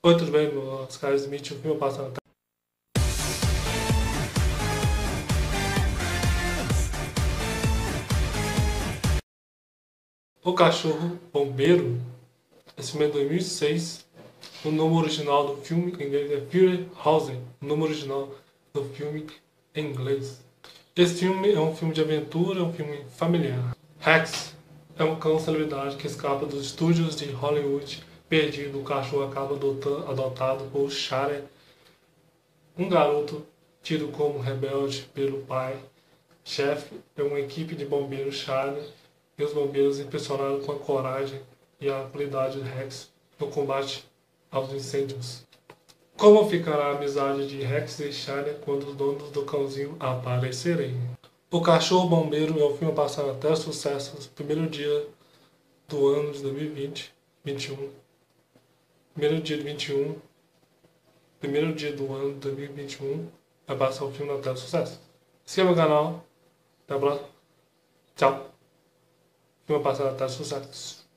Oi, tudo bem? Meu Oscar Smith, o filme passando. O Cachorro Bombeiro, esse filme é de 2006. O nome original do filme em inglês é Fury House. O nome original do filme em inglês. Esse filme é um filme de aventura, é um filme familiar. Rex é um cão celebridade que escapa dos estúdios de Hollywood. Perdido, o cachorro acaba adotado por Share, um garoto tido como rebelde pelo pai. Chefe é uma equipe de bombeiros Charlie e os bombeiros impressionaram com a coragem e a habilidade de Rex no combate aos incêndios. Como ficará a amizade de Rex e Charlie quando os donos do cãozinho aparecerem? O Cachorro Bombeiro é o filme a passar até sucesso no primeiro dia do ano de 2020, 21. Primeiro dia de 21, primeiro dia do ano de 2021, vai passar o filme até sucesso. Inscreva no canal. Até a próxima. Tchau. Filme passado até sucesso.